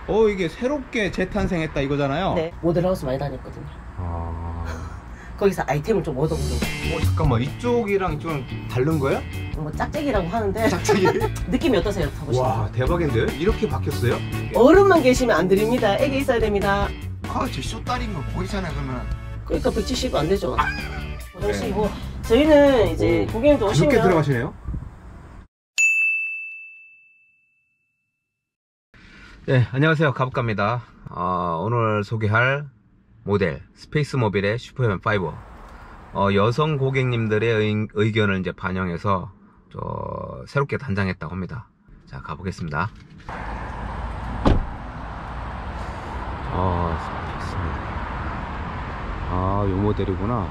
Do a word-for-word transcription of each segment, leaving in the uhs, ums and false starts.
어 이게 새롭게 재탄생했다 이거잖아요. 네, 모델하우스 많이 다녔거든요. 아... 거기서 아이템을 좀 얻어보려고. 어 잠깐만, 이쪽이랑 이쪽은 다른 거예요? 뭐 짝짝이라고 하는데 짝짝이? 느낌이 어떠세요? 타보시면. 와 대박인데요? 이렇게 바뀌었어요? 어른만 계시면 안 드립니다. 애기 있어야 됩니다. 아 제 쇼다리인 거 보이잖아요 그러면. 그러니까 백칠십 안 되죠. 고정식 네. 뭐 저희는 이제 고객님도 오시면 그렇게 들어가시네요? 네, 안녕하세요. 가복갑니다. 어, 오늘 소개할 모델 스페이스모빌의 슈퍼맨 파이브. 어, 여성 고객님들의 의, 의견을 이제 반영해서 저, 새롭게 단장했다고 합니다. 자, 가보겠습니다. 아, 스페이스모빌. 아, 요 모델이구나.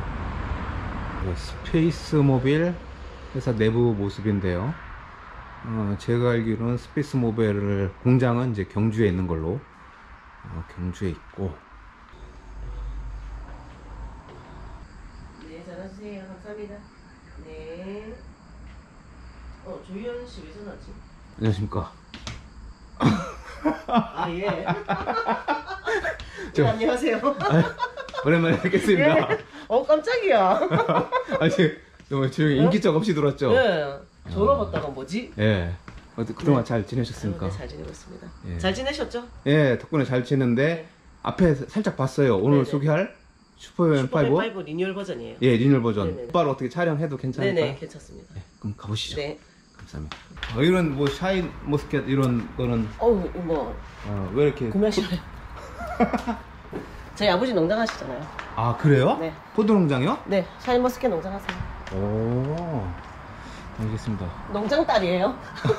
스페이스모빌 회사 내부 모습인데요. 어, 제가 알기로는 스페이스모빌 공장은 이제 경주에 있는 걸로. 어, 경주에 있고. 네, 전화주세요. 감사합니다. 네. 어, 조희연 씨 왜 전화지? 안녕하십니까. 아, 예. 저, 네, 안녕하세요. 아, 오랜만에 뵙겠습니다. 예. 어, 깜짝이야. 아니, 너무 조용히 인기척 없이 들어왔죠? 네. 전화 받다가 뭐지? 예. 어, 그동안 네. 잘 지내셨습니까? 네, 잘 지내고 있습니다. 예. 잘 지내셨죠? 예, 덕분에 잘 지냈는데, 네. 앞에 살짝 봤어요. 오늘 네네. 소개할 슈퍼맨 파이브. 슈퍼맨 파이브 리뉴얼 버전이에요. 예, 리뉴얼 버전. 네네. 바로 어떻게 촬영해도 괜찮을까요? 네네, 괜찮습니다. 네, 그럼 가보시죠. 네. 감사합니다. 어, 이런 뭐 샤인 머스켓 이런 거는 어우, 뭐 어, 왜 이렇게 구매하시나요? 저희 아버지 농장 하시잖아요. 아 그래요? 네. 포도 농장이요? 네, 샤인머스켓 농장 하세요. 오, 알겠습니다. 농장 딸이에요.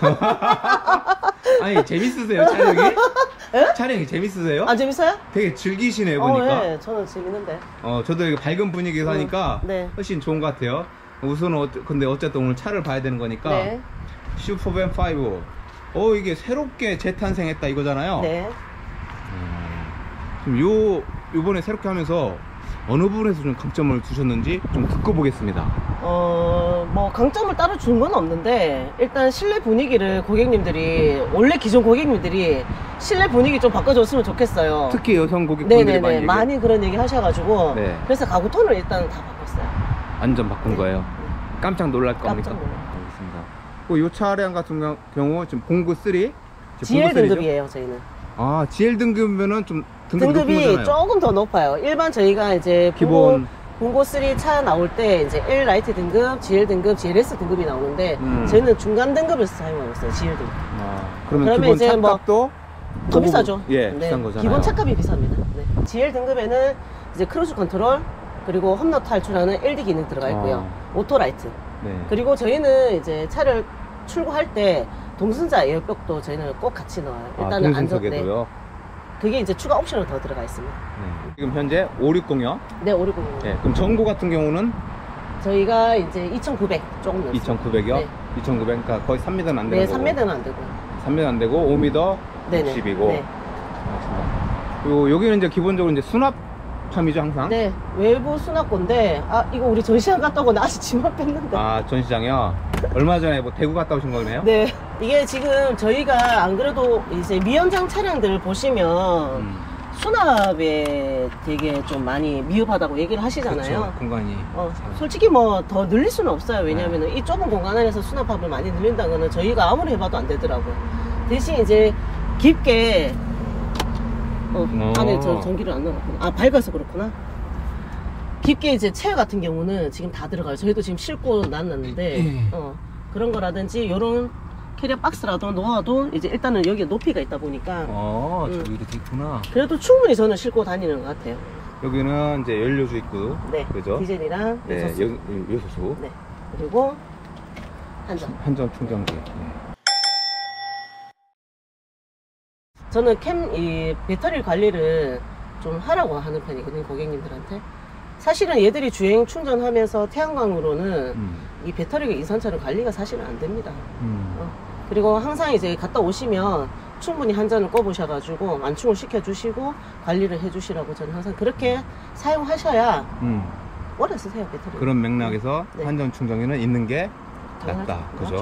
아니 재밌으세요 촬영이? 에? 촬영이 재밌으세요? 아, 재밌어요? 되게 즐기시네요 어, 보니까. 네, 저는 재밌는데. 어 저도 이거 밝은 분위기에서 음, 하니까 네. 훨씬 좋은 것 같아요. 우선은 어, 근데 어쨌든 오늘 차를 봐야 되는 거니까. 네. 슈퍼맨 파이브. 어 이게 새롭게 재탄생했다 이거잖아요. 네. 음, 지금 요 요번에 새롭게 하면서 어느 부분에서 좀 강점을 두셨는지 좀 듣고 보겠습니다. 어, 뭐 강점을 따로 준 건 없는데 일단 실내 분위기를 고객님들이 원래 기존 고객님들이 실내 분위기 좀 바꿔줬으면 좋겠어요. 특히 여성 고객분들이 네네네, 많이 얘기해요. 많이 그런 얘기 하셔가지고 네. 그래서 가구 톤을 일단 다 바꿨어요. 완전 바꾼 네. 거예요. 깜짝 놀랄 겁니까? 깜짝 놀라요. 알겠습니다. 이 차량 같은 경우 지금 봉구 삼 지엘 등급이에요 저희는. 아 지엘 등급이면은 좀 등급이, 등급이 높은 거잖아요. 조금 더 높아요. 일반 저희가 이제 기본 봉고 삼 차 나올 때 이제 L 라이트 등급, 지엘 등급, 지엘에스 등급이 나오는데 음. 저희는 중간 등급을 사용하고 있어요. 지엘 등급. 아, 그러면, 그러면 기본 이제 뭐 차값도 더 비싸죠. 예, 네. 비싼 거잖아요. 기본 차값이 비쌉니다. 네. 지엘 등급에는 이제 크루즈 컨트롤 그리고 험로 탈출하는 엘디 기능 들어가 있고요. 아. 오토 라이트. 네. 그리고 저희는 이제 차를 출고할 때 동승자 에어백도 저희는 꼭 같이 넣어요. 아, 일단은 안전. 네. 동승석에도요? 그게 이제 추가 옵션으로 더 들어가 있습니다. 네. 지금 현재 오백육십이요? 네, 오백육십. 네. 그럼 전고 같은 경우는 저희가 이제 이천구백 조금 넣었어요. 이천구백이요? 네. 이천구백, 그러니까 거의 삼 미터는 안 되는 네, 거고. 삼 미터는 안 되고요. 삼 미터 안 되고 오 미터 네네. 육십이고. 네. 알겠습니다. 그리고 여기는 이제 기본적으로 이제 수납함이죠 항상? 네, 외부 수납고인데 아 이거 우리 전시장 갔다 오고 나 아직 짐만 뺐는데. 아 전시장이요? 얼마 전에 뭐 대구 갔다 오신 거네요? 네, 이게 지금 저희가 안 그래도 이제 미연장 차량들 보시면 음. 수납에 되게 좀 많이 미흡하다고 얘기를 하시잖아요. 그렇죠. 공간이. 어, 참. 솔직히 뭐 더 늘릴 수는 없어요. 왜냐면은 이 좁은 공간 안에서 수납함을 많이 늘린다는 거는 저희가 아무리 해봐도 안 되더라고요. 대신 이제 깊게 어, 어. 안에 저 전기를 안 넣었구나. 아, 밝아서 그렇구나. 깊게 이제 체어 같은 경우는 지금 다 들어가요. 저희도 지금 싣고 놨는데 어, 그런 거라든지 요런 캐리어 박스라도 놓아도 이제 일단은 여기에 높이가 있다 보니까 어, 음. 저기 이렇게 있구나. 그래도 충분히 저는 싣고 다니는 것 같아요. 여기는 이제 연료 주입구. 네, 그죠? 디젤이랑 네, 요소수. 여, 요소수. 네, 그리고 한전. 한전 충전기. 네. 저는 캠, 이 배터리 관리를 좀 하라고 하는 편이거든요, 고객님들한테. 사실은 얘들이 주행 충전하면서 태양광으로는 음. 이 배터리가 이산철은 관리가 사실은 안 됩니다. 음. 어. 그리고 항상 이제 갔다 오시면 충분히 한 잔을 꼽으셔가지고 완충을 시켜주시고 관리를 해주시라고 저는 항상 그렇게 사용하셔야 음. 오래 쓰세요, 배터리. 그런 맥락에서 네. 한전 충전기는 있는 게 당연하죠. 낫다. 그죠? 맞죠.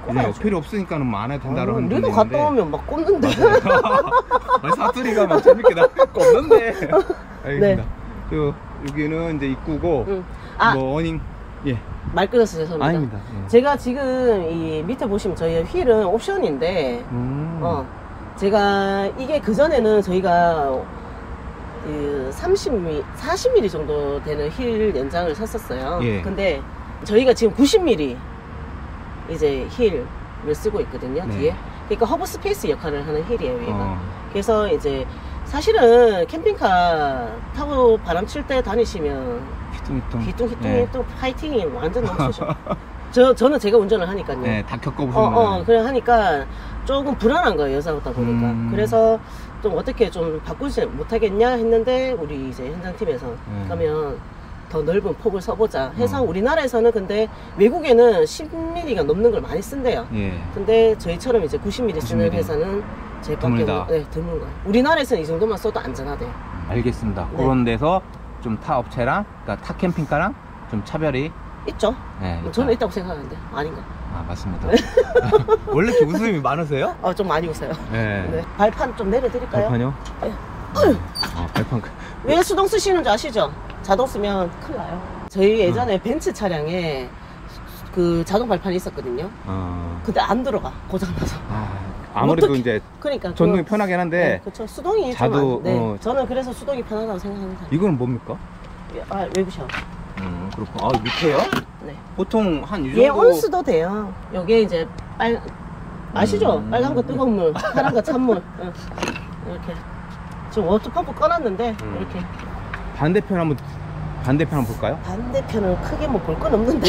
꼽아야죠. 필요 없으니까는 뭐 안 해도 된다고 하는 우리도 갔다 오면 막 꼽는데. 아니, 사투리가 막 재밌게 나 꼽는데. 알겠습니다. 네. 그 여기는 이제 입구고 응. 아, 뭐 어닝 예. 말 끊어서 죄송합니다. 아닙니다. 예. 제가 지금 이 밑에 보시면 저희 휠은 옵션인데, 음. 어, 제가 이게 그전에는 저희가 그 삼십 밀리미터, 사십 밀리미터 정도 되는 휠 연장을 샀었어요. 예. 근데 저희가 지금 구십 밀리미터 이제 휠을 쓰고 있거든요, 네. 뒤에. 그러니까 허브 스페이스 역할을 하는 휠이에요, 얘가. 어. 그래서 이제 사실은 캠핑카 타고 바람 칠 때 다니시면 히뚱히뚱. 히뚱히뚱히 네. 또 파이팅이 완전 넘치죠. 저, 저는 제가 운전을 하니까요. 네, 다 겪어보신 어, 거예요. 어, 그래 하니까 조금 불안한 거예요, 여자다 보니까. 음. 그래서 좀 어떻게 좀 바꾸지 못하겠냐 했는데, 우리 이제 현장팀에서 음. 그러면 더 넓은 폭을 써보자 해서 어. 우리나라에서는 근데 외국에는 십 밀리미터가 넘는 걸 많이 쓴대요. 예. 근데 저희처럼 이제 구십 밀리미터 쓰는 구십 밀리미터. 회사는 제일 드물다. 밖에 네, 드문 거예요. 우리나라에서는 이 정도만 써도 안전하대요. 알겠습니다. 네. 그런 데서 좀 타 업체랑, 그러니까 타 캠핑카랑 좀 차별이 있죠? 네, 있다. 저는 있다고 생각하는데 아닌가? 아, 맞습니다. 원래 이렇게 웃음이 많으세요? 아, 좀 많이 웃어요. 네. 네. 발판 좀 내려드릴까요? 발판이요? 네. 아, 발판. 왜 수동 쓰시는 줄 아시죠? 자동 쓰면 큰일 나요. 저희 예전에 벤츠 차량에 그 자동 발판이 있었거든요. 어. 근데 안 들어가, 고장나서. 아, 아무래도 어떡해. 이제 그러니까 전동이 그거- 편하긴 한데 네, 그렇죠. 수동이 자도, 좀 안, 네. 어. 저는 그래서 수동이 편하다고 생각하는 사람. 이거는 뭡니까? 아, 외부셔. 음, 그렇고. 아, 밑에요? 네. 보통 한 이 정도. 얘 온수도 돼요. 요게 이제 빨 아시죠? 음. 빨간 거 뜨거운 물, 파란 거 찬물. 응. 이렇게. 지금 워터펌프 꺼놨는데 음. 이렇게. 반대편 한번 반대편 한번 볼까요? 반대편은 크게 뭐 볼 건 없는데.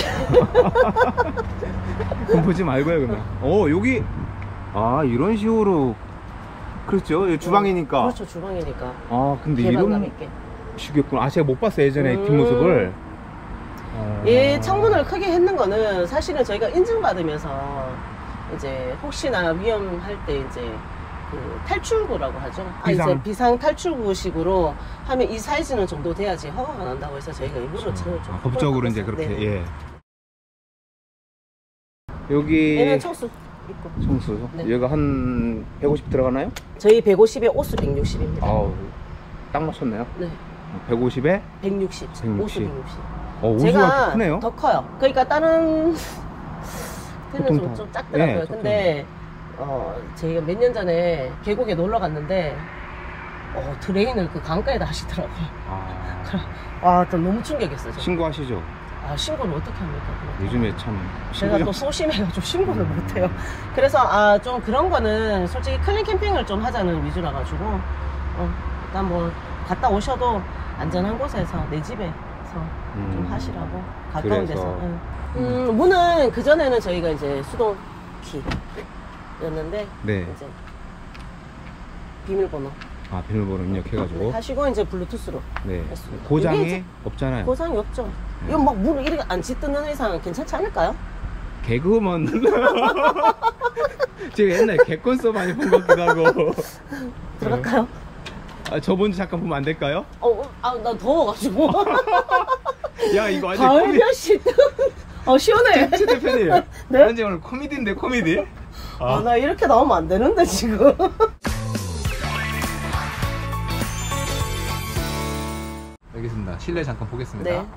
그럼 보지 말고요, 그러면. 어, 여기 아, 이런 식으로 그렇죠. 여기 주방이니까. 그렇죠, 주방이니까. 아, 근데 개방감 이런 있게. 식이었구나. 아, 제가 못 봤어요, 예전에 음. 뒷모습을. 어. 얘 창문을 크게 했는 거는 사실은 저희가 인증받으면서 이제 혹시나 위험할 때 이제 그 탈출구라고 하죠. 아, 비상. 이제 비상 탈출구식으로 하면 이 사이즈는 정도 돼야지 허가가 난다고 해서 저희가 일부러 저, 좀 아, 법적으로 이제 바꿨어요. 그렇게 네. 예. 여기 얘는 청수 있고. 청수. 네. 얘가 한 백오십 들어가나요? 저희 백오십에 오수 백육십입니다. 아우, 딱 맞췄네요. 네, 백오십에 백육십. 백육십. 오수 백육십. 어, 오수가 제가 크네요. 더 커요. 그러니까 다른 보통 때는 좀, 다- 좀 작더라고요. 예, 근데 어, 저희가 몇 년 전에 계곡에 놀러 갔는데 어, 트레인을 그 강가에다 하시더라고요. 아, 아, 좀 너무 충격이었어요. 저. 신고하시죠. 아, 신고를 어떻게 합니까? 그거? 요즘에 참 제가 신고 또 소심해가지고 신고를 음. 못해요. 그래서 아, 좀 그런 거는 솔직히 클린 캠핑을 좀 하자는 위주라 가지고 어, 일단 뭐 갔다 오셔도 안전한 곳에서 내 집에서 좀 음. 하시라고 가까운 그래서. 데서. 응. 음, 문은 그 전에는 저희가 이제 수동 키였는데 네. 이제 비밀번호 아, 비밀번호 입력해가지고. 하시고 이제 블루투스로 네. 했습니다. 이게 고장이 이제 없잖아요. 고장이 없죠. 이거 막 물을 이렇게 안 짖는 이상 괜찮지 않을까요? 개그우먼. 제가 옛날에 개콘서 많이 본 것 같기도 하고. 들어갈까요? 아, 저번주 잠깐 보면 안 될까요? 어, 어, 아, 나 더워가지고. 야, 이거 완전 가을 코미... 별씨. 어, 시원해. 최 대표님. 네? 완전 오늘 코미디인데, 코미디? 아, 나 이렇게 나오면 안 되는데, 지금. 알겠습니다. 실내 잠깐 보겠습니다. 네.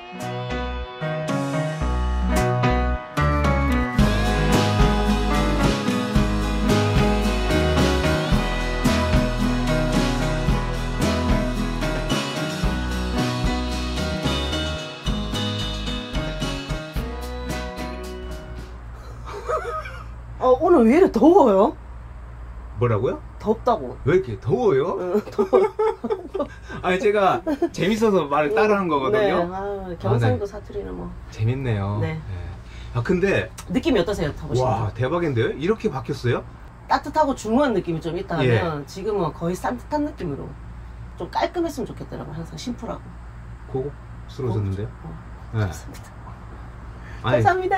어, 오늘 왜 이렇게 더워요? 뭐라고요? 덥다고. 왜 이렇게 더워요? 응, 더워. 아니, 제가 재밌어서 말을 따라하는 네, 거거든요. 아, 경상도 아, 네. 사투리는 뭐. 재밌네요. 네. 아, 근데, 느낌이 어떠세요? 타보시면. 와, 대박인데요? 이렇게 바뀌었어요? 따뜻하고 중후한 느낌이 좀 있다 예. 하면 지금은 거의 산뜻한 느낌으로 좀 깔끔했으면 좋겠더라고요. 항상 심플하고. 고급스러워졌는데요? 어, 네. 감사합니다. 아니, 감사합니다.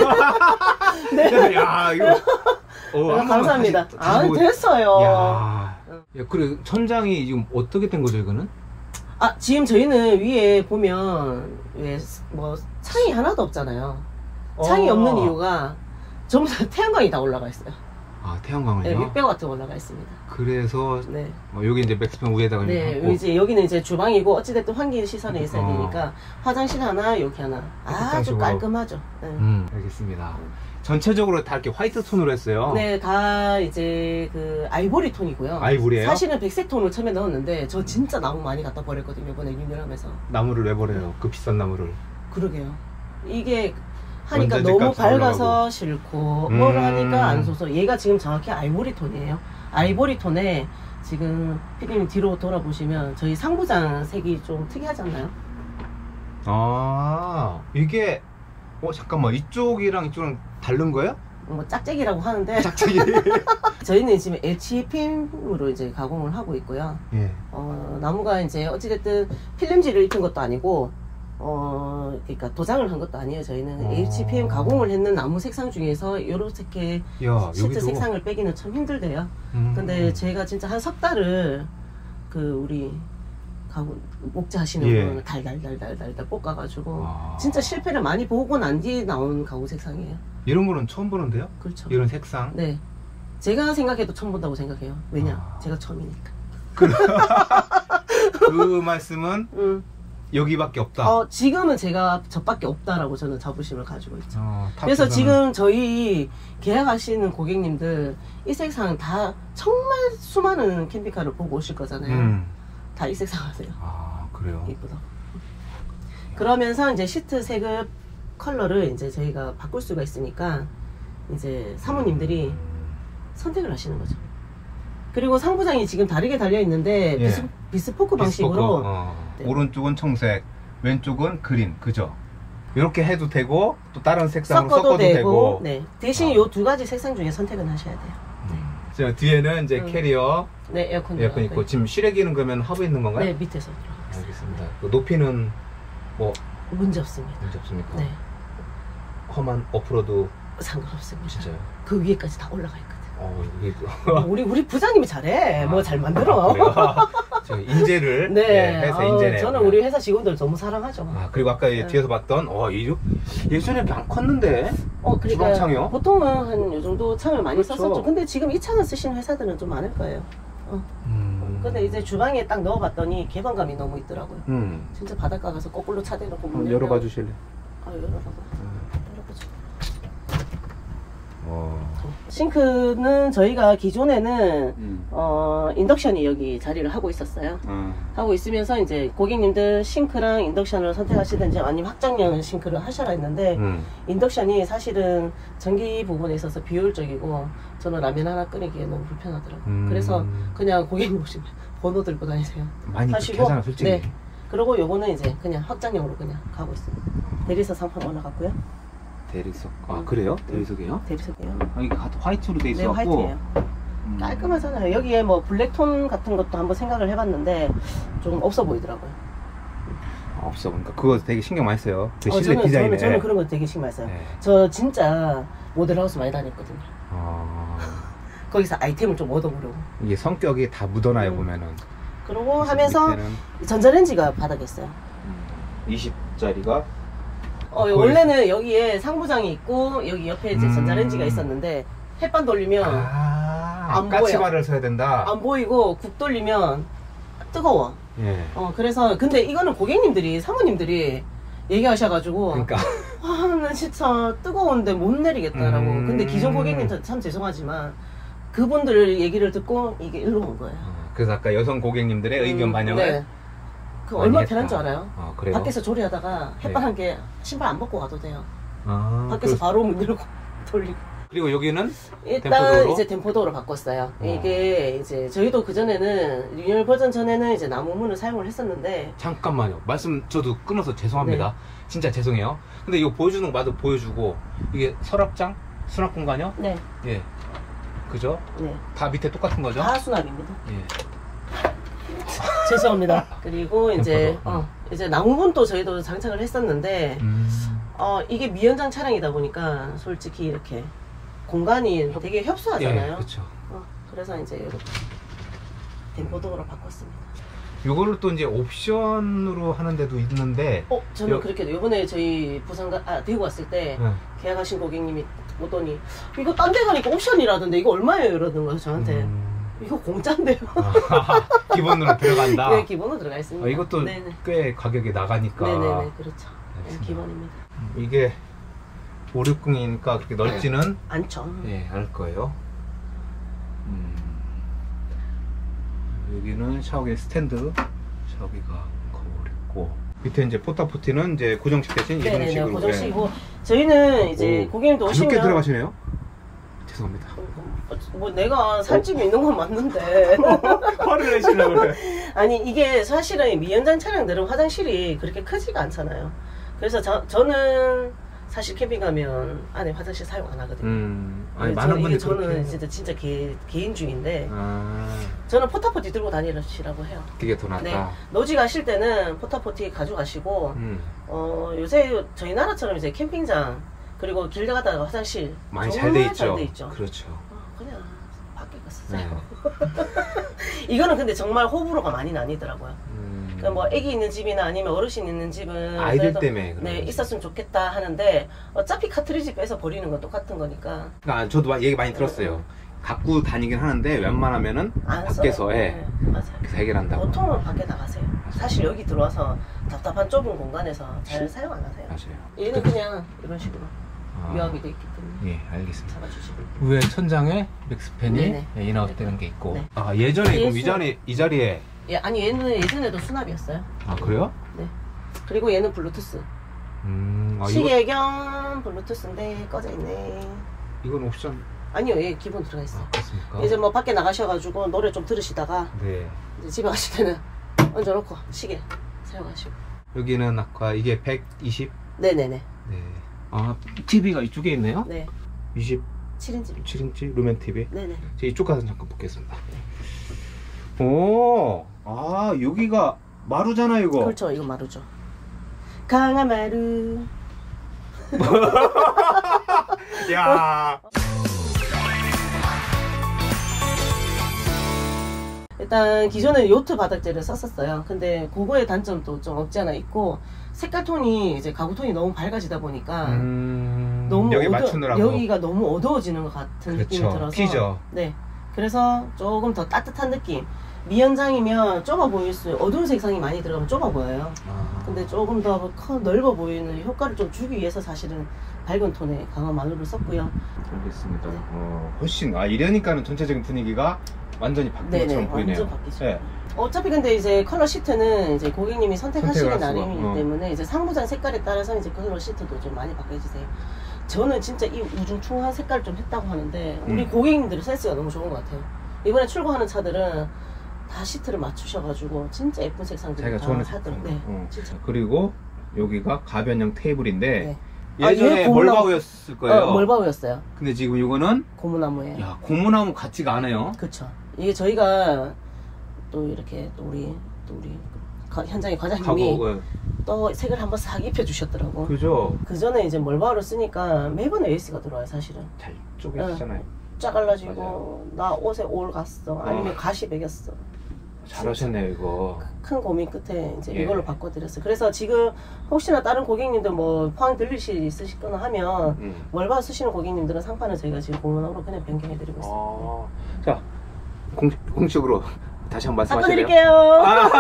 야, 야, 이거. 어, 아, 한 번만 감사합니다. 다시 아, 보고- 됐어요. 야. 응. 야, 그래, 천장이 지금 어떻게 된 거죠, 이거는? 아, 지금 저희는 위에 보면 왜 뭐 창이 하나도 없잖아요. 창이 어. 없는 이유가 전부 다 태양광이 다 올라가 있어요. 아, 태양광을요? 네, 육백 와트 올라가 있습니다. 그래서 네. 어, 여기 이제 맥스팬 위에다가 네, 하고. 이제 여기는 이제 주방이고 어찌됐든 환기 시설에 있어야 어. 되니까 화장실 하나, 여기 하나 아주 화장실하고. 깔끔하죠. 네. 음, 알겠습니다. 전체적으로 다 이렇게 화이트 톤으로 했어요. 네, 다 이제 그 아이보리 톤이고요. 아이보리예요? 사실은 백색 톤을 처음에 넣었는데 저 진짜 나무 많이 갖다 버렸거든요. 이번에 유명하면서. 나무를 왜 버려요? 그 비싼 나무를. 그러게요. 이게 하니까 원자재 너무 값이 밝아서 올라가고. 싫고 음. 뭐를 하니까 안 쏘서 얘가 지금 정확히 아이보리 톤이에요. 아이보리 톤에 지금 피디님 뒤로 돌아보시면 저희 상부장 색이 좀 특이하지 않나요? 아, 이게 어 잠깐만, 이쪽이랑 이쪽이랑 다른 거예요? 뭐 짝짝이라고 하는데 짝짝이. 저희는 지금 에이치피엠으로 이제 가공을 하고 있고요. 예. 어, 나무가 이제 어찌됐든 필름지를 입힌 것도 아니고 어, 그러니까 도장을 한 것도 아니에요. 저희는 어. 에이치피엠 가공을 했는 나무 색상 중에서 요렇게 야, 실제 여기도. 색상을 빼기는 참 힘들대요. 음. 근데 제가 진짜 한 석 달을 그 우리 가구 목재 하시는 예. 분을 달달달달달달 볶아가지고 아. 진짜 실패를 많이 보고 난 뒤에 나온 가구 색상이에요. 이런 거는 처음 보는데요? 그렇죠. 이런 색상. 네. 제가 생각해도 처음 본다고 생각해요. 왜냐? 아. 제가 처음이니까. 그 말씀은 음. 여기밖에 없다. 어, 지금은 제가 저밖에 없다라고 저는 자부심을 가지고 있죠. 어, 그래서 탑에서는- 지금 저희 계약하시는 고객님들 이 색상 다 정말 수많은 캠핑카를 보고 오실 거잖아요. 음. 다 이 색상 하세요. 아, 그래요. 예쁘다. 그러면서 이제 시트 색을 컬러를 이제 저희가 바꿀 수가 있으니까 이제 사모님들이 선택을 하시는 거죠. 그리고 상부장이 지금 다르게 달려 있는데 예. 비스, 비스포크 방식으로 비스포크, 어. 네. 오른쪽은 청색, 왼쪽은 그린, 그죠? 이렇게 해도 되고 또 다른 색상으로 섞어도, 섞어도, 되고, 되고. 네. 대신 아. 요 두 가지 색상 중에 선택은 하셔야 돼요. 자, 뒤에는 이제 음. 캐리어, 네, 에어컨 에어컨 있고 들어가고요. 지금 실외기는 그러면 하부 있는 건가요? 네, 밑에서 들어가고 있어요. 알겠습니다. 그 높이는 뭐 문제 없습니다. 문제 없습니까? 네, 험한 오프로드. 상관없습니다. 진짜요? 그 위에까지 다 올라가 있거든. 어, 이게 우리 우리 부장님이 잘해. 뭐 잘 만들어. 아, 그래요? 저 인재를 네, 예, 해서 아우, 인재네요. 저는 우리 회사 직원들 너무 사랑하죠. 아, 그리고 아까 네. 뒤에서 봤던 어, 이 예전에 이렇게 안 컸는데. 어, 그러니까 주방창이요? 보통은 한 요 정도 창을 많이 그렇죠. 썼었죠. 근데 지금 이 창을 쓰시는 회사들은 좀 많을 거예요. 어. 음. 근데 이제 주방에 딱 넣어봤더니 개방감이 너무 있더라고요. 음. 진짜 바닷가 가서 거꾸로 차 대놓고 문 한번 열면- 열어봐 주실래? 아, 열어봐봐. 열어보죠. 어. 싱크는 저희가 기존에는 음. 어, 인덕션이 여기 자리를 하고 있었어요. 어. 하고 있으면서 이제 고객님들 싱크랑 인덕션을 선택하시든지 아니면 확장형 싱크를 하셔라 했는데 음. 인덕션이 사실은 전기 부분에 있어서 비효율적이고 저는 라면 하나 끓이기에 너무 불편하더라고요. 음. 그래서 그냥 고객님 오시면 번호 들고 다니세요. 많이 그렇게 하잖아, 솔직히. 네. 그리고 요거는 이제 그냥 확장형으로 그냥 가고 있습니다. 대리석 상판 올라갔고요. 대리석. 아, 그래요? 대리석이에요? 대리석이에요. 아, 이게 다 화이트로 돼 네, 있어 갖고. 화이트예요. 깔끔하잖아요. 여기에 뭐 블랙톤 같은 것도 한번 생각을 해봤는데 좀 없어 보이더라고요. 없어. 그러니까 그거 되게 신경 많이 써요. 그 어, 실내 저는, 디자인에. 저는, 저는 그런 거 되게 신경 많이 써요. 네. 저 진짜 모델하우스 많이 다녔거든요. 어. 거기서 아이템을 좀 얻어보려고. 이게 성격이 다 묻어나요, 음. 보면은. 그러고 하면서 밑에는 전자레인지가 바닥에 있어요. 이십짜리가 어, 거의- 원래는 여기에 상부장이 있고 여기 옆에 이제 음. 전자레인지가 있었는데 햇반 돌리면 아, 안 까치발을 써야 된다. 안 보이고 국 돌리면 뜨거워. 예. 어, 그래서 근데 이거는 고객님들이 사모님들이 얘기하셔가지고 그러니까 아, 나 진짜 뜨거운데 못 내리겠다라고. 음. 근데 기존 고객님들 참 죄송하지만 그분들 얘기를 듣고 이게 일로 온 거예요. 그래서 아까 여성 고객님들의 의견 음, 반영을 네. 그 많이 얼마나 했다. 편한 줄 알아요? 아, 그래요? 밖에서 조리하다가 햇반 네. 한 개 신발 안 벗고 가도 돼요. 아, 밖에서 그- 바로 문 열고 돌리고. 그리고 여기는 일단 템포도어로? 이제 템포도어로 바꿨어요. 어. 이게 이제 저희도 그 전에는 리뉴얼 버전 전에는 이제 나무 문을 사용을 했었는데 잠깐만요. 말씀 저도 끊어서 죄송합니다. 네. 진짜 죄송해요. 근데 이거 보여주는 거 마저 보여주고 이게 서랍장, 수납 공간이요? 네, 예. 그죠? 네, 다 밑에 똑같은 거죠? 다 수납입니다. 예. 죄송합니다. 그리고 이제 템포도어. 어, 이제 나무문도 저희도 장착을 했었는데 음. 어, 이게 미연장 차량이다 보니까 솔직히 이렇게 공간이 되게 협소하잖아요. 예, 그렇죠. 어, 그래서 이제 이렇게 템포도어로 바꿨습니다. 요거를 또 이제 옵션으로 하는 데도 있는데 어, 저는 여- 그렇게 이번에 저희 부산 가, 아, 대구 왔을 때 예. 계약하신 고객님이 오더니 이거 딴 데 가니까 옵션이라던데 이거 얼마예요 이러는 거예요 저한테. 음... 이거 공짜인데요. 아, 기본으로 들어간다. 네, 기본으로 들어가 있습니다. 아, 이것도 네네. 꽤 가격이 나가니까. 네네네, 그렇죠. 네, 기본입니다. 이게 오백육십이니까 그렇게 넓지는 네. 않죠. 예, 않을 거예요. 음. 여기는 샤워기 스탠드, 샤워기가 거울 있고 밑에 이제 포타포티는 이제 고정식 대신 이런 네네네, 식으로. 고정식이고 예. 저희는 이제 오, 고객님도 오시면 가볍게 들어가시네요. 죄송합니다. 뭐 내가 살집이 어? 있는 건 맞는데 화를 내시려고 그래. 아니 이게 사실은 미연장 차량들은 화장실이 그렇게 크지가 않잖아요. 그래서 저, 저는 사실 캠핑 가면 안에 화장실 사용 안 하거든요. 음, 아니, 많은 저는, 분이 저는 진짜 진짜 개, 개인주의인데 아. 저는 포타포티 들고 다니시라고 해요. 그게 더 낫다. 네, 노지 가실 때는 포타포티 가져가시고 음. 어, 요새 저희 나라처럼 이제 캠핑장 그리고 길 가다가 화장실 많이 잘 돼 있죠. 있죠. 그렇죠. 어, 그냥 밖에 가서 써요. 네. 이거는 근데 정말 호불호가 많이 나뉘더라고요. 음. 그러니까 뭐 애기 있는 집이나 아니면 어르신 있는 집은 아이들 때문에 네 있었으면 좋겠다 하는데 어차피 카트리지 빼서 버리는 건 똑같은 거니까. 그러니까 저도 얘기 많이 들었어요. 음. 갖고 다니긴 하는데 웬만하면은 밖에서 해. 네, 맞아요. 해결한다고. 보통은 밖에 나가세요. 맞아요. 사실 여기 들어와서 답답한 좁은 공간에서 잘 사용 안 하세요. 맞아요. 얘는 그냥 이런 식으로 아. 미화하게 돼 있기 때문에. 예, 알겠습니다. 잡아주시고. 위에 천장에 맥스팬이 예, 인아웃되는 게 있고. 네. 아 예전에 그럼 이 자리 이 자리에. 예, 아니 얘는 예전에도 수납이었어요. 아 그래요? 네. 그리고 얘는 블루투스. 음. 아, 시계 겸 블루투스인데 꺼져 있네. 이건 옵션. 아니요, 얘 기본 들어가 있어요. 아, 그렇습니까? 이제 뭐 밖에 나가셔가지고 노래 좀 들으시다가 네. 이제 집에 가실 때는 얹어놓고 시계 사용하시고. 여기는 아까 이게 백이십? 네네네. 네. 아 티비가 이쪽에 있네요? 네. 이십칠 인치. 칠 인치 루멘 티비? 네네. 제가 이쪽 가서 잠깐 보겠습니다. 네. 오, 아 여기가 마루잖아 이거. 그렇죠, 이거 마루죠. 강화마루. 야. 일단 기존에 요트 바닥재를 썼었어요. 근데 그거의 단점도 좀 없지 않아 있고 색깔 톤이 이제 가구 톤이 너무 밝아지다 보니까 음... 너무 여기 어두... 맞추느라고 여기가 너무 어두워지는 것 같은 그렇죠. 느낌이 들어서 피죠. 네, 그래서 조금 더 따뜻한 느낌. 미연장이면 좁아 보일 수 어두운 색상이 많이 들어가면 좁아 보여요. 아... 근데 조금 더 커, 넓어 보이는 효과를 좀 주기 위해서 사실은 밝은 톤의 강화 마루를 썼고요. 알겠습니다. 네. 어, 훨씬 아 이러니까는 전체적인 분위기가 완전히 바뀐 네네, 것처럼 보이네요. 완전 바뀌죠. 네. 어차피 근데 이제 컬러 시트는 이제 고객님이 선택하시기 나름이기 어. 때문에 이제 상부장 색깔에 따라서 이제 컬러 시트도 좀 많이 바꿔주세요. 저는 진짜 이 우중충한 색깔을 좀 했다고 하는데 우리 음. 고객님들의 센스가 너무 좋은 것 같아요. 이번에 출고하는 차들은 다 시트를 맞추셔가지고 진짜 예쁜 색상들을 다 하더라고요. 네, 어. 진짜. 그리고 여기가 가변형 테이블인데 네. 예전에 아, 멀바우였을 거예요. 어, 멀바우였어요. 근데 지금 이거는 고무나무예요. 야, 고무나무 같지가 않아요. 그렇죠. 이게 저희가 또 이렇게 또 우리 또 우리 현장의 과장님이 가고, 또 색을 한번 싹 입혀 주셨더라고. 그죠. 그 전에 이제 멀바우를 쓰니까 매번 에이에스가 들어와요, 사실은. 잘 쪼개지잖아요. 짜갈라지고 나 옷에 올 갔어. 아니면 어. 가시 배겼어. 잘하셨네요 이거. 큰 고민 끝에 이제 예. 이걸로 바꿔드렸어요. 그래서 지금 혹시나 다른 고객님들 뭐 포항 들릴 일 있으시거나 하면 음. 멀바우 쓰시는 고객님들은 상판을 저희가 지금 고문으로 그냥 변경해드리고 있습니다. 아. 자 공, 공식으로 다시 한번 말씀하실래요? 바꿔드릴게요. 아.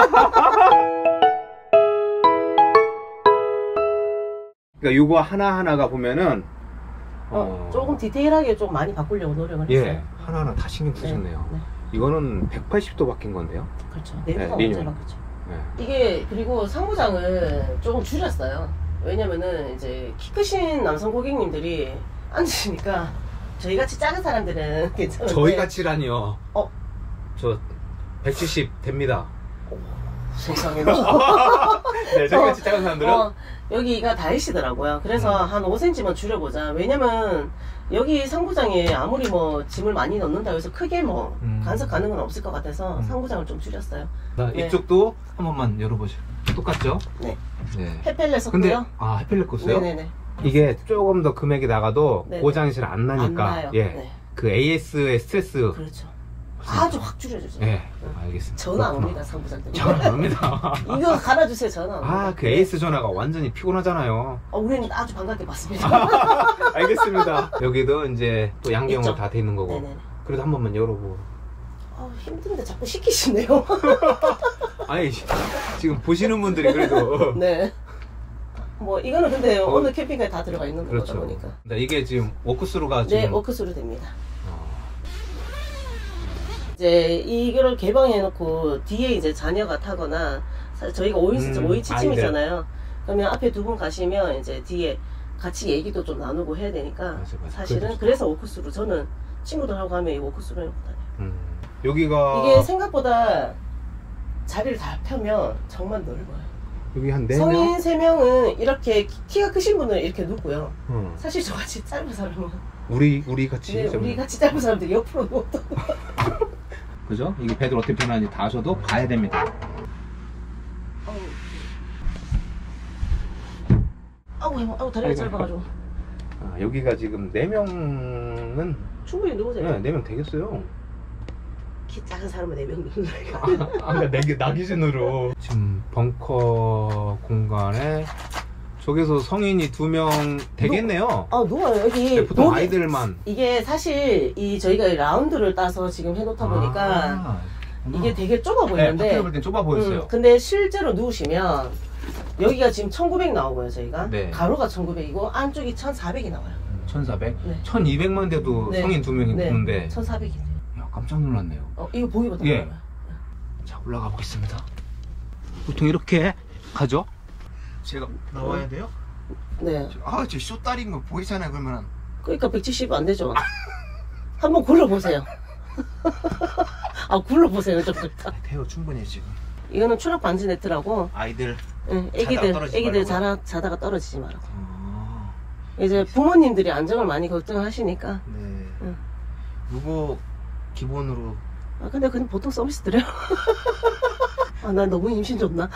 그러니까 요거 하나하나가 보면은 어, 어... 조금 디테일하게 좀 많이 바꾸려고 노력을 예, 했어요. 하나하나 다 신경 쓰셨네요. 네, 네. 이거는 백팔십 도 바뀐 건데요. 그렇죠. 내부가 네, 먼저 바뀌죠. 네. 이게 그리고 상부장을 조금 줄였어요. 왜냐면은 이제 키 크신 남성 고객님들이 앉으시니까 저희같이 작은 사람들은 괜찮은데 저희같이라니요. 어? 저 백칠십 됩니다. 세상에. 네, 저희같이 어, 작은 사람들은 어, 여기가 다이시더라고요. 그래서 음. 한 오 센티미터만 줄여보자. 왜냐면 여기 상부장에 아무리 뭐 짐을 많이 넣는다고 해서 크게 뭐 음. 간섭 가는 건 없을 것 같아서 음. 상부장을 좀 줄였어요. 나 네. 이쪽도 한 번만 열어보시죠. 똑같죠? 네. 네. 햇펠렛 썼고요. 근데 아 햇펠렛 껐어요? 네네네. 이게 조금 더 금액이 나가도 네네. 고장이 잘 안 나니까. 안 나요. 예. 네. 그 에이에스의 스트레스. 그렇죠. 아주 확 줄여주죠. 네, 알겠습니다. 전화 안 옵니다, 상부장 때문에. 전화 안 옵니다. 이거 갈아주세요, 전화 안 옵니다. 아, 그 에이스 전화가 완전히 피곤하잖아요. 어, 우리는 아주 반갑게 봤습니다. 알겠습니다. 여기도 이제 또 양경으로 다 돼 있는 거고. 네네네. 그래도 한 번만 열어보고. 아, 힘든데 자꾸 시키시네요. 아니, 지금 보시는 분들이 그래도. 네. 뭐 이거는 근데 어, 어느 캠핑카에 다 들어가 있는 그렇죠. 거다 보니까. 네, 이게 지금 워크스루가 지금. 네, 워크스루 됩니다. 어. 이제 이거를 개방해놓고 뒤에 이제 자녀가 타거나 사실 저희가 오 인 음, 오 인 취침이잖아요. 그러면 앞에 두 분 가시면 이제 뒤에 같이 얘기도 좀 나누고 해야 되니까 맞아, 맞아. 사실은 그래도 그래서 워크스루 저는 친구들하고 가면 이 워크스루 해놓고 다녀요. 음. 여기가. 이게 생각보다 자리를 다 펴면 정말 넓어요. 여기 한 네 명? 성인 세 명은 이렇게 키- 키가 크신 분은 이렇게 눕고요. 어. 사실 저같이 짧은 사람은 우리, 우리 같이. 네, 좀- 우리 같이 짧은 사람들이 옆으로 누웠던 그죠? 이게 배들 어떻게 편하는지 다 하셔도 봐야 됩니다. 아우 아우 아우 다리가 짧아가지고 아, 여기가 지금 네 명은. 충분히 누우세요. 네, 네 명 되겠어요. 키 작은 사람은 네 명 누우니까. 아, 아, 내, 나 기준으로. 지금 벙커 공간에 저기서 성인이 두 명 되겠네요. 아 누워요 여기. 네, 보통 여기- 아이들만. 이게 사실 이 저희가 라운드를 따서 지금 해놓다 보니까 아, 이게 되게 좁아 네, 보이는데. 밖에서 볼 땐 좁아 보였어요. 음, 근데 실제로 누우시면 여기가 지금 천구백 나오고요 저희가. 네. 가로가 천구백이고 안쪽이 천사백이 나와요. 천사백? 네. 천이백만 돼도 네. 성인 두 명이 네. 보는데. 천사백이 돼요. 야, 깜짝 놀랐네요. 어 이거 보기보다 예. 넓어요. 자, 올라가 보겠습니다. 보통 이렇게 가죠? 제가 나와야 돼요? 네. 아, 저 쇼다리인 거 보이잖아요. 그러면 그러니까 백칠십 안 되죠. 한번 굴러보세요. 아 굴러보세요 좀 일단. 돼요 충분히 지금. 이거는 추락 반지 네트라고. 아이들. 응, 자다가 애기들 떨어지지 애기들 말라고? 자라, 자다가 떨어지지 말라고. 아, 이제 부모님들이 안정을 많이 걱정하시니까. 네. 응. 요거 기본으로. 아 근데 그냥 보통 서비스 드려요. 아 난 너무 임신 좋나?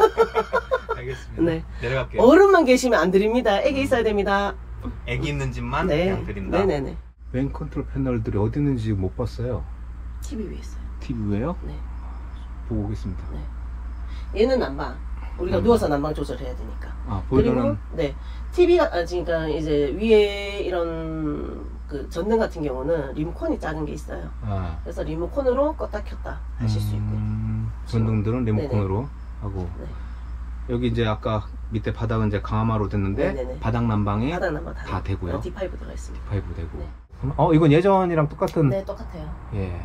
알겠습니다. 네. 내려갈게요. 어른만 계시면 안 드립니다. 애기 있어야 됩니다. 애기 있는 집만 네. 그냥 드린다. 네네네. 왼 컨트롤 패널들이 어디 있는지 못 봤어요. 티비 위에 있어요. 티비에요? 네. 보고 오겠습니다. 네. 얘는 난방. 우리가 난방. 누워서 난방 조절해야 되니까. 아, 그리고 보이려는. 네 티비가 아 그러니까 이제 위에 이런 그 전등 같은 경우는 리모컨이 작은 게 있어요. 아, 그래서 리모컨으로 껐다 켰다 하실 수 있고요. 음, 전등들은 리모컨으로 하고. 네. 여기 이제 아까 밑에 바닥은 이제 강화마로 됐는데 네네네. 바닥 난방이 바닥 난방 다, 다 되고요. 디 파이브 들어가 있습니다. 파이브 되고. 네. 어, 이건 예전이랑 똑같은. 네 똑같아요. 예.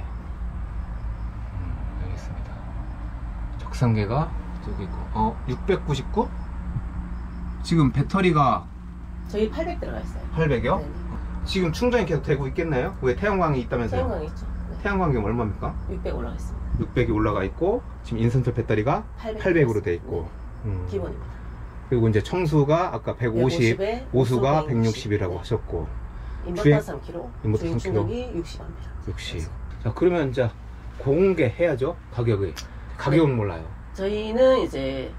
음, 알겠습니다. 적상계가 저기 있고. 어, 육백구십구? 지금 배터리가 저희 팔백 들어가 있어요. 팔백이요? 네네. 지금 충전이 계속 되고 있겠나요? 왜 태양광이 있다면서요? 태양광 있죠. 네. 태양광이 얼마입니까? 육백 올라가 있습니다. 육백이 올라가 있고 지금 인센터 배터리가 팔백 팔백으로 돼 있고. 네. 음. 기본입니다. 그리고 이제 청수가 아까 백오십, 백오십에 오수가 오수 백육십이라고 네. 하셨고 인버터 주행- 삼 킬로그램, 인버터 주행 삼 킬로그램. 충격이 육십 암페어. 육십. 자, 그러면 이제 공개해야죠. 가격이. 가격은 네. 몰라요. 저희는 이제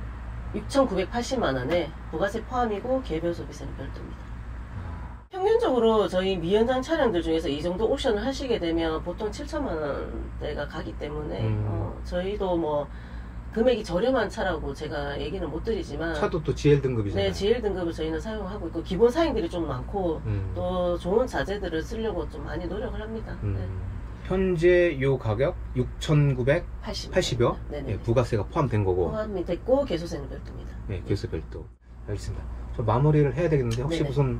육천구백팔십만 원에 부가세 포함이고 개별 소비세는 별도입니다. 평균적으로 저희 미연장 차량들 중에서 이 정도 옵션을 하시게 되면 보통 칠천만 원대가 가기 때문에 음. 어, 저희도 뭐 금액이 저렴한 차라고 제가 얘기는 못 드리지만 차도 또 지엘 등급이잖아요. 네, 지엘 등급을 저희는 사용하고 있고 기본 사양들이 좀 많고 음. 또 좋은 자재들을 쓰려고 좀 많이 노력을 합니다. 음. 현재 요 가격 육천구백팔십이요? 팔십. 네네. 예, 부가세가 포함된 거고. 포함이 됐고 개소세는 별도입니다. 네, 개수 별도. 알겠습니다. 저 마무리를 해야 되겠는데 혹시 네네. 무슨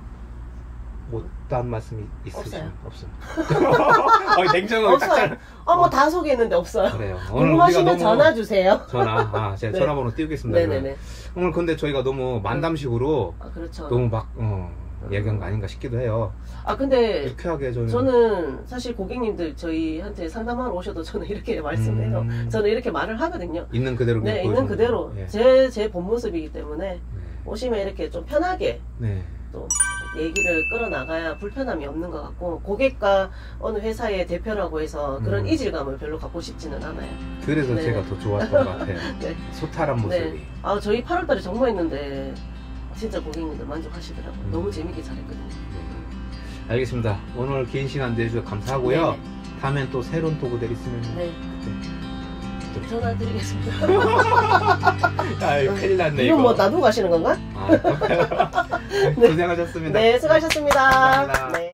못한 말씀이 있으시면 없어요. 없습니다. 아, 냉정하게 딱 없어요. 잘. 어, 뭐 다 소개했는데 없어요. 그래요. 오늘 우리가 궁금하시면 너무 전화 주세요. 전화. 아, 제가 네. 전화번호 띄우겠습니다. 네네네. 오늘 근데 저희가 너무 만담식으로 아 그렇죠. 너무 막 어, 얘기한 거 아닌가 싶기도 해요. 아 근데 유쾌하게 저는. 저는 사실 고객님들 저희한테 상담하러 오셔도 저는 이렇게 말씀해요. 음. 저는 이렇게 말을 하거든요. 있는 그대로 그냥 네, 있는 보여주는 그대로 거. 예. 제 제 본 모습이기 때문에 네. 오시면 이렇게 좀 편하게 네. 또 얘기를 끌어나가야 불편함이 없는 것 같고 고객과 어느 회사의 대표라고 해서 그런 음. 이질감을 별로 갖고 싶지는 않아요. 그래서 네. 제가 더 좋았던 것 같아요. 네. 소탈한 모습이. 네. 아 저희 팔월달에 정모했는데 진짜 고객님들 만족하시더라고요. 음. 너무 재밌게 잘했거든요. 네. 알겠습니다. 오늘 긴 시간 내주셔서 감사하고요. 네네. 다음엔 또 새로운 또 모델 있으면 네. 그때 전화 드리겠습니다. 아유 큰일 났네 이건 이거. 뭐 놔두고 가시는 건가? 아, 고생하셨습니다. 네, 수고하셨습니다. 감사합니다. 네.